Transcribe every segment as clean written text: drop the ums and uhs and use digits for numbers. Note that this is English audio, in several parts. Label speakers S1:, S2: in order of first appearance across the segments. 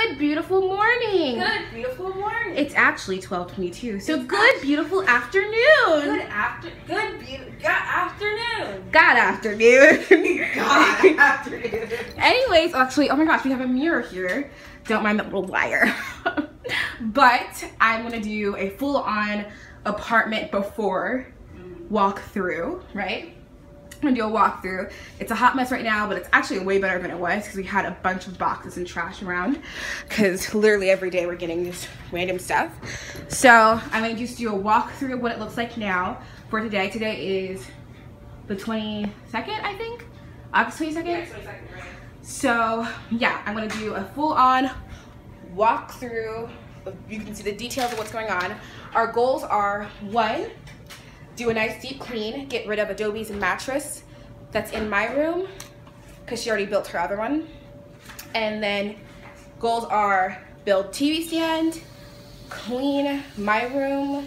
S1: Good beautiful morning.
S2: Good beautiful morning.
S1: It's actually 12:22. So good beautiful afternoon.
S2: Good afternoon.
S1: God afternoon.
S2: God afternoon.
S1: Anyways, actually, oh my gosh, we have a mirror here. Don't mind that little wire. But I'm gonna do a full-on apartment before walkthrough, right? I'm gonna do a walkthrough. It's a hot mess right now, but it's actually way better than it was because we had a bunch of boxes and trash around because literally every day we're getting this random stuff. So I'm gonna just do a walkthrough of what it looks like now for today. Today is the 22nd, I think? August 22nd?
S2: Yeah, 22nd, right.
S1: So yeah, I'm gonna do a full-on walkthrough. You can see the details of what's going on. Our goals are, 1, do a nice deep clean, get rid of Adobe's mattress that's in my room because she already built her other one. And then goals are build TV stand, clean my room,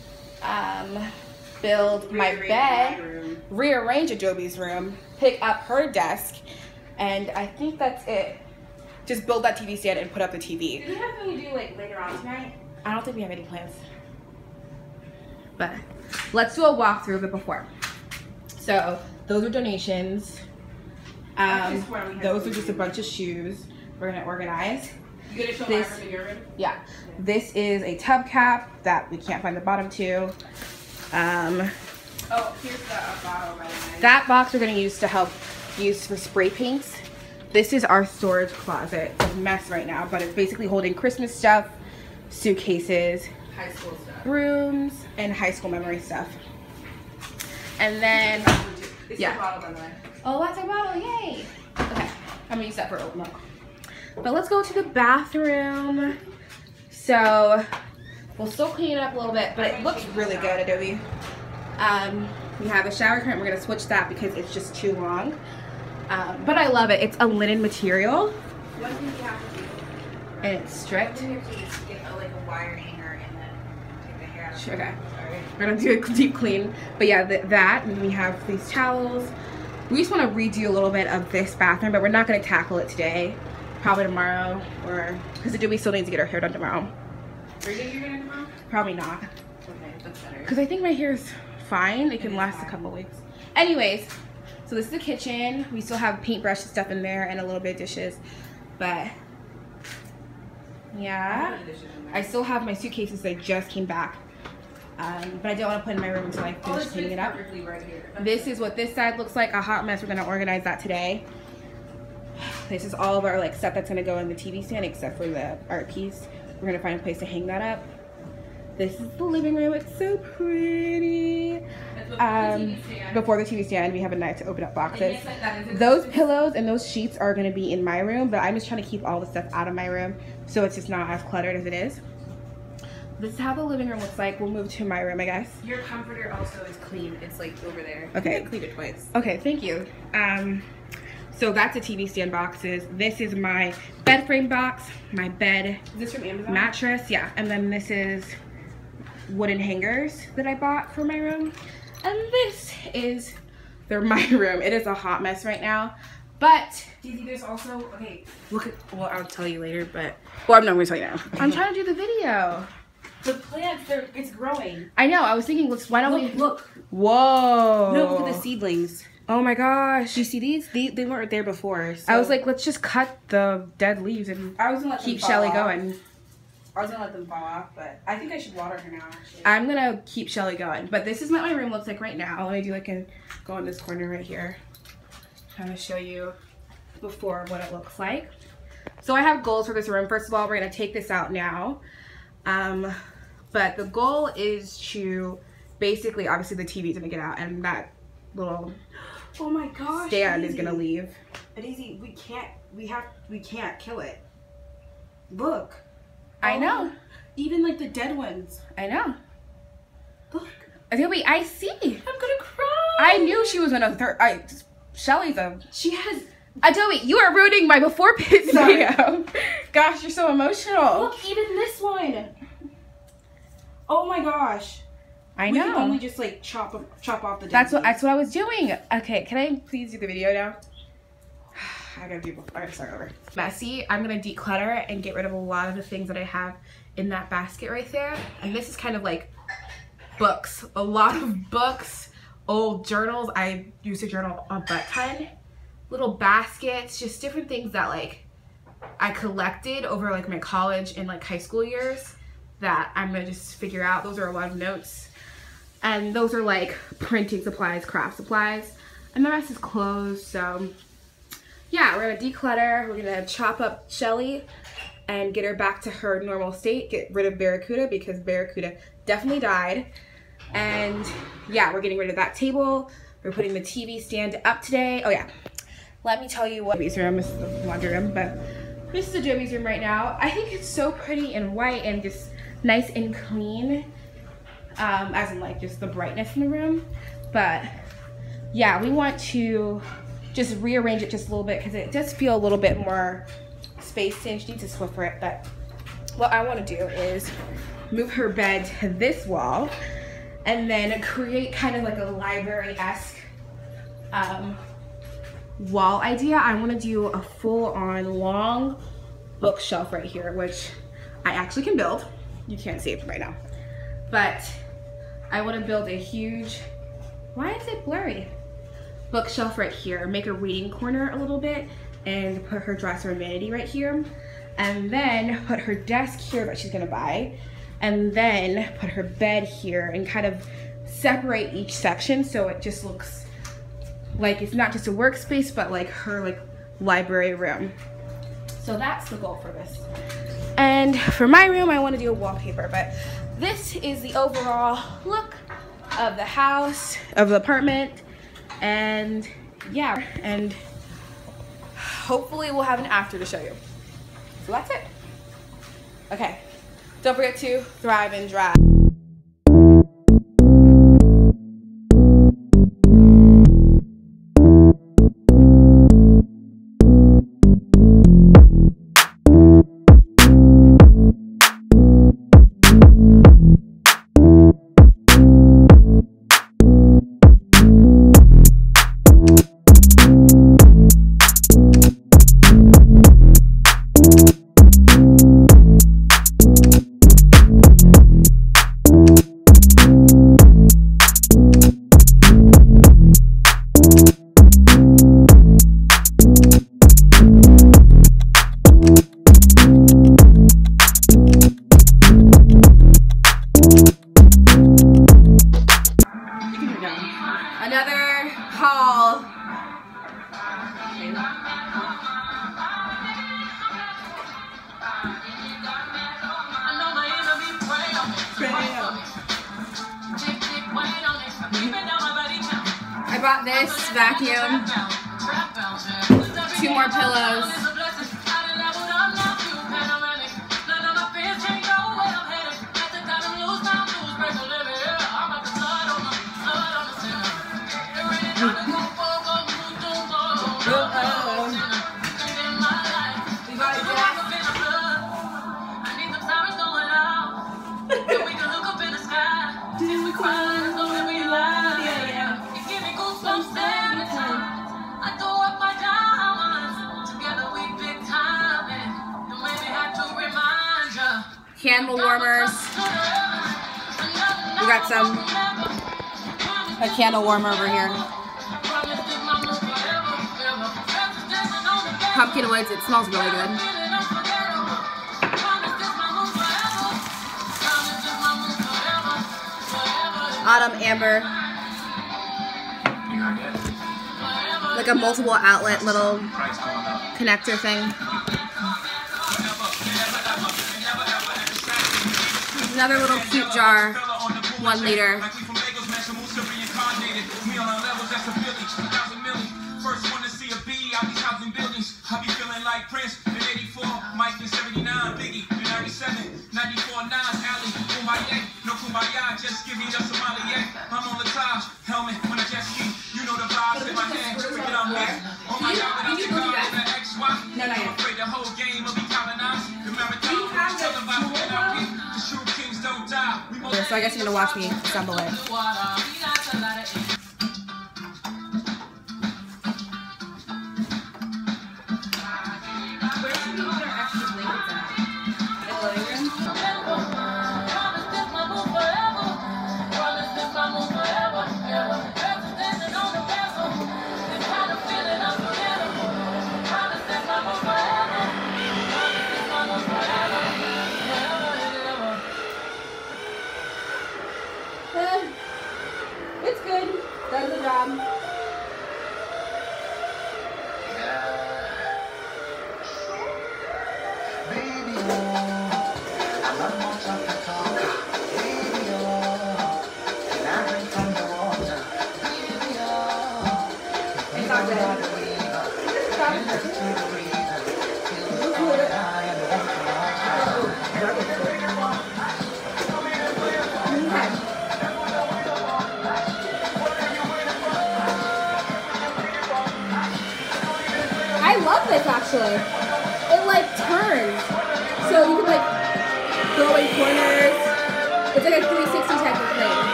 S1: build my bed, rearrange Adobe's room, pick up her desk, and I think that's it. Just build that TV stand and put up the TV.
S2: Do you have anything to do like later on tonight?
S1: I don't think we have any plans. But let's do a walkthrough of it before. So those are donations. Those are just a bunch of shoes we're gonna organize.
S2: You gonna show my room in your room?
S1: Yeah. This is a tub cap that we can't find the bottom to.
S2: Oh, here's the bottle by the way.
S1: That box we're gonna use to help use for spray paints. This is our storage closet. It's a mess right now, but it's basically holding Christmas stuff, suitcases,
S2: High school stuff.
S1: rooms, and high school memory stuff. And then,
S2: It's
S1: yeah.
S2: the bottle by the way.
S1: Oh, that's our bottle, yay. Okay, I'm gonna use that for oat milk. But let's go to the bathroom. So, we'll still clean it up a little bit, but it looks really good, Adobe. We have a shower curtain. We're gonna switch that because it's just too long. But I love it. It's a linen material.
S2: One thing you have to do.
S1: And it's stripped.
S2: You have to just get like a wire hanger and then take the hair out.
S1: Sure, okay.
S2: Sorry.
S1: We're gonna do a deep clean. But yeah, that, and we have these towels. We just wanna redo a little bit of this bathroom, but we're not gonna tackle it today. Probably tomorrow, or, because Adobe still needs to get her hair done tomorrow.
S2: Are you gonna get it tomorrow?
S1: Probably not.
S2: Okay, that's better.
S1: Because I think my hair is fine. It can last a couple weeks. Anyways, so this is the kitchen. We still have paintbrush and stuff in there and a little bit of dishes. But yeah, I still have my suitcases that just came back. But I don't want to put in my room until I finish cleaning it up.
S2: Right here.
S1: This is what this side looks like, a hot mess. We're going to organize that today. This is all of our like stuff that's going to go in the TV stand except for the art piece. We're going to find a place to hang that up. This is the living room. It's so pretty. Before the TV stand, we have a knife to open up boxes. Those pillows and those sheets are going to be in my room, but I'm just trying to keep all the stuff out of my room so it's just not as cluttered as it is. This is how the living room looks like. We'll move to my room, I guess.
S2: Your comforter also is clean. It's like over there.
S1: Okay.
S2: I cleaned it twice.
S1: Okay, thank you. So that's the TV stand boxes. This is my bed frame box, my bed
S2: Is this from Amazon?
S1: mattress, yeah. And then this is wooden hangers that I bought for my room. And this is my room. It is a hot mess right now, but
S2: Daisy, there's also, okay, look at, well, I'll tell you later, but.
S1: well, I'm not gonna tell you now. I'm trying to do the video.
S2: The plants, it's growing.
S1: I know. I was thinking, why don't we?
S2: Look.
S1: Whoa.
S2: No, look at the seedlings.
S1: Oh my gosh.
S2: Do you see these? They weren't there before. So.
S1: I was like, let's just cut the dead leaves and
S2: I was gonna let
S1: keep
S2: them fall
S1: Shelly
S2: off.
S1: going.
S2: I was gonna let them fall off, but I think I should water her now, actually.
S1: I'm gonna keep Shelly going. But this is what my room looks like right now. Let me do like go in this corner right here. I'm gonna show you before what it looks like. So I have goals for this room. First of all, we're gonna take this out now. But the goal is to basically, obviously the TV's gonna get out and that little
S2: Oh my gosh.
S1: stand
S2: Daisy.
S1: is gonna leave.
S2: Daisy, we can't kill it. Look.
S1: I know.
S2: Even like the dead ones.
S1: I know.
S2: Look.
S1: Adobe, I see.
S2: I'm gonna cry.
S1: I knew she was gonna Shelly's a
S2: She has.
S1: Adobe, you are ruining my before pit video. Gosh, you're so emotional.
S2: Look, even this one. Oh my gosh.
S1: I
S2: We can
S1: know.
S2: only just like chop off the dead
S1: That's what
S2: leaves.
S1: I was doing. Okay, can I please do the video now? I gotta start over. Messy. I'm gonna declutter and get rid of a lot of the things that I have in that basket right there. And this is kind of like books, a lot of books, old journals. I used to journal a butt ton. Little baskets, just different things that like I collected over like my college and like high school years that I'm gonna just figure out. Those are a lot of notes. And those are like printing supplies, craft supplies. And the rest is clothes, so yeah, we're gonna declutter. We're gonna chop up Shelly and get her back to her normal state. Get rid of Barracuda because Barracuda definitely died. And yeah, we're getting rid of that table. We're putting the TV stand up today. Oh yeah, let me tell you what Joby's room. This is the laundry room, but this is Joby's room right now. I think it's so pretty and white and just nice and clean. As in like just the brightness in the room. But yeah, we want to just rearrange it just a little bit because it does feel a little bit more spaced in. She needs a Swiffer it, but what I want to do is move her bed to this wall and then create kind of like a library-esque wall idea. I want to do a full-on long bookshelf right here, which I actually can build. You can't see it right now, but I want to build a huge, why is it blurry? Bookshelf right here, make a reading corner a little bit, and put her dresser and vanity right here, and then put her desk here that she's gonna buy, and then put her bed here and kind of separate each section so it just looks like it's not just a workspace but like her like library room. So that's the goal for this. And for my room, I want to do a wallpaper, but this is the overall look of the house, of the apartment, and yeah, and hopefully we'll have an after to show you. So that's it. Okay, don't forget to thrive and drive. Another haul. I bought this vacuum, 2 more pillows. Candle warmers. We got a candle warmer over here. Pumpkin Woods, it smells really good. Autumn Amber. Like a multiple outlet little connector thing. Another little cute jar, 1 liter. I be feeling like Prince in 84, Mike in 79, Biggie in 97, 94, 9, Alley, Kumbaya, no Kumbaya, just give me the Somalia. I'm on the Taj, helmet when I jet ski, you know the vibes in my head, forget I'm here. Oh my God, without the God in the XY, I'm afraid the whole game will be colonized. The marathon, tell the vibe when I get, the true kings don't die. So I guess you're gonna watch me assemble it.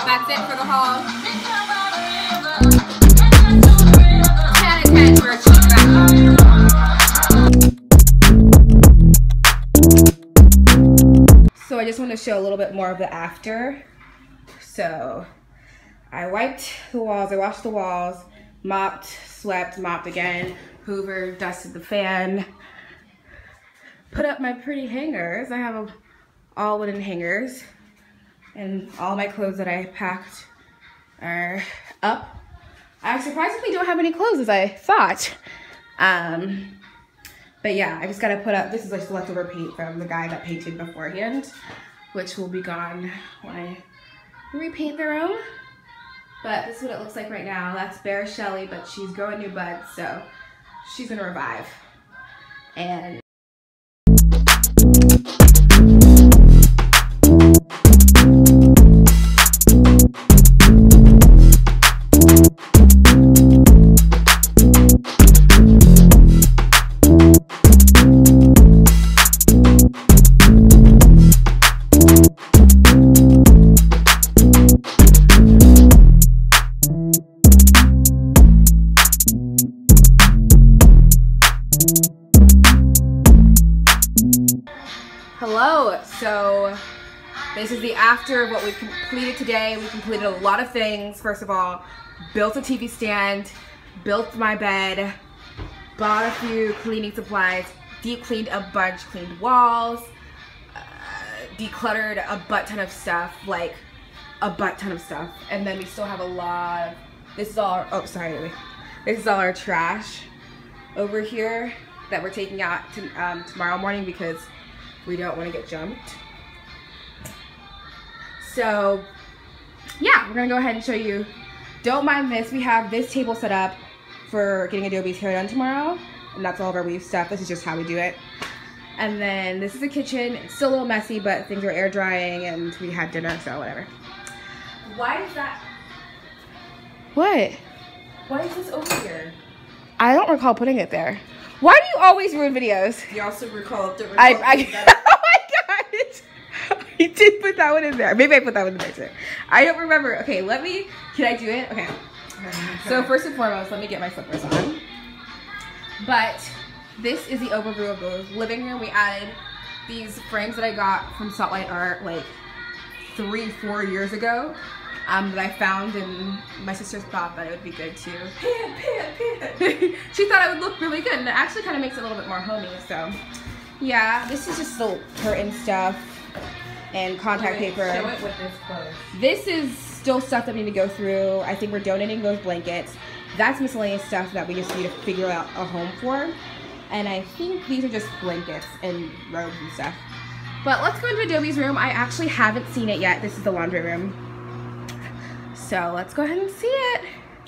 S1: that's it for the haul. 10 and 10 for a cheap backpack. So I just want to show a little bit more of the after. So I wiped the walls, I washed the walls, mopped, swept, mopped again, hoovered, dusted the fan, put up my pretty hangers. I have all wooden hangers, and all my clothes that I packed are up. I surprisingly don't have any clothes as I thought. But yeah, I just gotta put up, this is like leftover paint from the guy that painted beforehand, which will be gone when I repaint the room. But this is what it looks like right now. That's Bear Shelly, but she's growing new buds, so she's gonna revive. And hello, so this is the after of what we completed today. We completed a lot of things. First of all, built a TV stand, built my bed, bought a few cleaning supplies, deep cleaned a bunch, cleaned walls, decluttered a butt ton of stuff, like a butt ton of stuff. And then we still have a lot of, this is all, oh sorry, this is all our trash over here that we're taking out to, tomorrow morning because we don't want to get jumped. So yeah, we're gonna go ahead and show you. Don't mind this, we have this table set up for getting Adobe's hair done tomorrow, and that's all of our weave stuff. This is just how we do it. And then this is the kitchen. It's still a little messy, but things are air drying and we had dinner, so whatever. Why is that? What? Why is this over here? I don't recall putting it there. Why do you always ruin videos?
S3: You also recall the
S1: oh my god! I did put that one in there. Maybe I put that one in there too. I don't remember. Okay, can I do it? Okay. So first and foremost, let me get my slippers on. But this is the overview of the living room. We added these frames that I got from Salt Light Art like 3-4 years ago. That I found, and my sisters thought that it would be good too. She thought it would look really good, and it actually kind of makes it a little bit more homey. So yeah, this is just the curtain stuff and contact paper.
S3: Show it with this clothes.
S1: This is still stuff that we need to go through. I think we're donating those blankets. That's miscellaneous stuff that we just need to figure out a home for. And I think these are just blankets and robes and stuff. But let's go into Adobe's room. I actually haven't seen it yet. This is the laundry room. So let's go ahead and see it.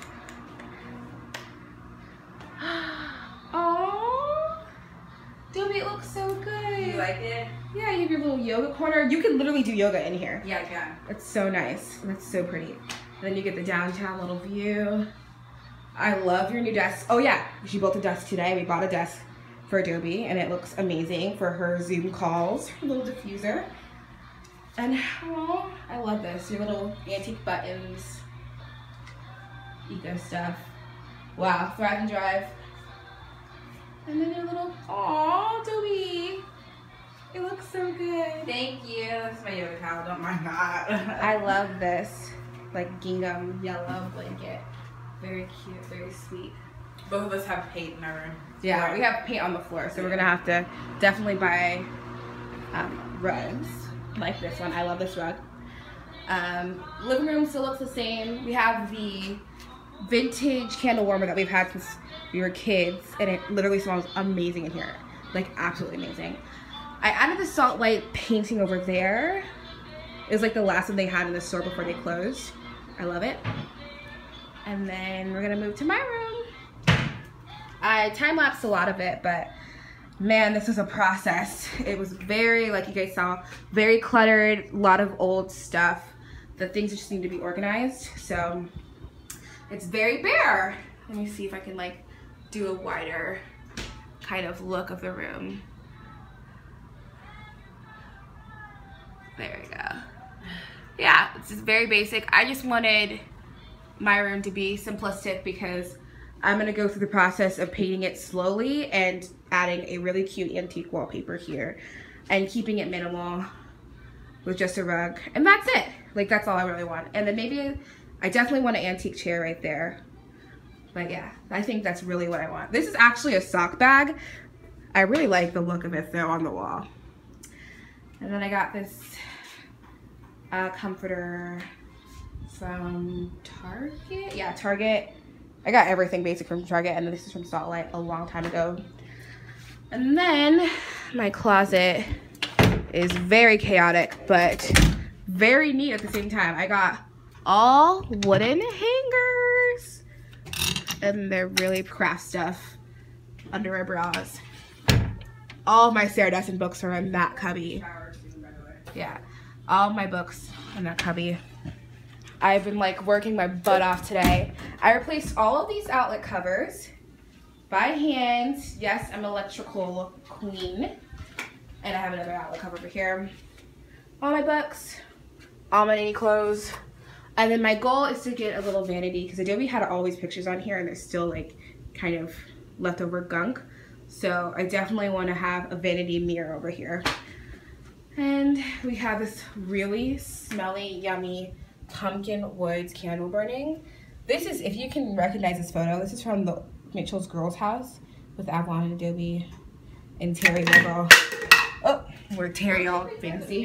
S1: Oh, Adobe, it looks so good.
S3: You like it?
S1: Yeah, you have your little yoga corner. You can literally do yoga in here.
S3: Yeah, I can.
S1: It's so nice. That's so pretty. And then you get the downtown little view. I love your new desk. Oh yeah, she built a desk today. We bought a desk for Adobe and it looks amazing for her Zoom calls. Her little diffuser. And oh, I love this. Your little antique buttons. Eco stuff. Wow, Thrive and Drive. And then your little, aw, Adobe. It looks so good.
S3: Thank you. That's my yoga towel. Don't mind that.
S1: I love this, like gingham yellow blanket. Very cute, very sweet.
S3: Both of us have paint in our room.
S1: Yeah, we have paint on the floor, so we're gonna have to definitely buy rugs like this one. I love this rug. Living room still looks the same. We have the vintage candle warmer that we've had since we were kids, and it literally smells amazing in here, like absolutely amazing. I added the Salt Light painting over there. It was like the last one they had in the store before they closed. I love it. And then we're gonna move to my room. I time-lapsed a lot of it, but man, this was a process. It was very, like you guys saw, very cluttered, a lot of old stuff. The things just need to be organized. So it's very bare. Let me see if I can like do a wider kind of look of the room. There we go. yeah, it's just very basic. I just wanted my room to be simplistic because I'm gonna go through the process of painting it slowly and adding a really cute antique wallpaper here and keeping it minimal with just a rug, and that's it. Like, that's all I really want. And then maybe I definitely want an antique chair right there. But yeah, I think that's really what I want. This is actually a sock bag. I really like the look of it though on the wall. And then I got this comforter from Target. Yeah, Target. I got everything basic from Target, and this is from Salt Light a long time ago. And then my closet is very chaotic, but very neat at the same time. I got all wooden hangers, and they're really craft stuff under my bras. All my Sarah Dessen books are in that cubby. Yeah, all my books in that cubby. I've been like working my butt off today. I replaced all of these outlet covers by hand. Yes, I'm electrical queen. And I have another outlet cover over here. All my books, all my knitting clothes. And then my goal is to get a little vanity because Adobe had all these pictures on here and there's still like kind of leftover gunk. So I definitely want to have a vanity mirror over here. And we have this really smelly, yummy pumpkin woods candle burning. This is, if you can recognize this photo, this is from the Mitchell's Girls House with Avalon and Adobe and Terry logo. Oh, we're Terry all fancy.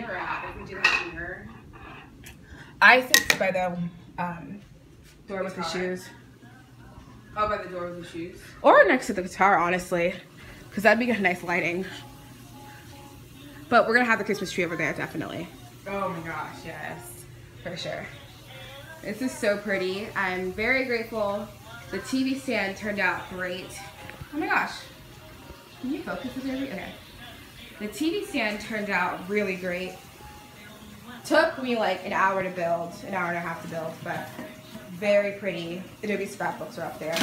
S1: I think it's by the door with the shoes.
S3: Oh, by the door with the shoes.
S1: Or next to the guitar, honestly, because that'd be a nice lighting. But we're gonna have the Christmas tree over there, definitely.
S3: Oh my gosh, yes.
S1: For sure. This is so pretty. I'm very grateful. The TV stand turned out great. Oh my gosh. Can you focus with me? Okay. The TV stand turned out really great. Took me like an hour to build, an hour and a half to build, but very pretty. Adobe scrapbooks are up there.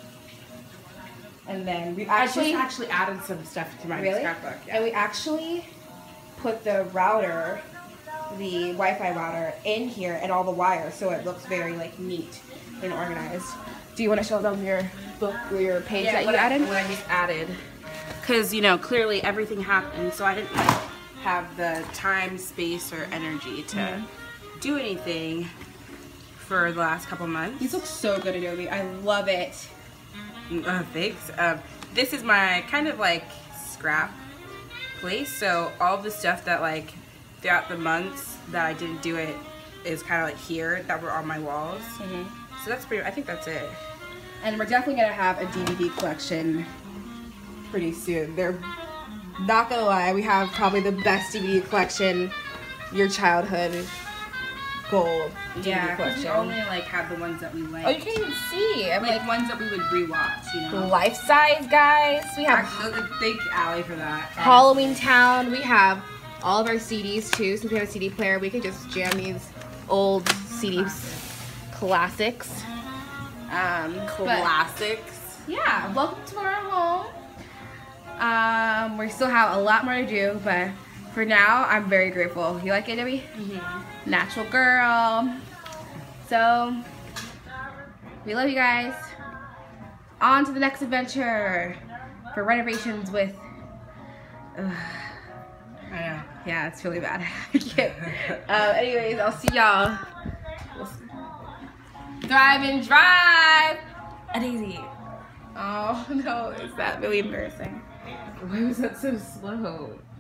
S1: And then we
S3: I just actually added some stuff to my scrapbook. Yeah.
S1: And we actually put the router, the Wi-Fi router, in here and all the wires, so it looks very like neat and organized. Do you want to show them your book or your page that you added?
S3: What I just added, because you know clearly everything happened, so I didn't have the time, space, or energy to do anything for the last couple months.
S1: These look so good, Adobe. I love it.
S3: Thanks. This is my kind of like scrap place, so all the stuff that like throughout the months that I didn't do it is kind of like here that were on my walls. So that's pretty, I think that's it.
S1: And we're definitely gonna have a DVD collection pretty soon. They're not gonna lie, we have probably the best DVD collection, your childhood goal DVD collection.
S3: We only like have the ones that we like.
S1: Oh, you can't even see. I'm
S3: like ones that we would rewatch, you know.
S1: Life size, guys. We have
S3: Actually, thank Allie for that.
S1: Halloween Town. We have all of our CDs too. Since we have a CD player, we can just jam these old CDs, classics.
S3: Classics.
S1: Yeah, welcome to our home. We still have a lot more to do, but for now, I'm very grateful. You like it, Debbie? Natural girl. So, we love you guys. On to the next adventure for renovations with.
S3: I know.
S1: Yeah, it's really bad. I can't. Anyways, I'll see y'all. Thrive and drive.
S3: Daisy.
S1: Oh no, is that really embarrassing?
S3: Why was that so slow?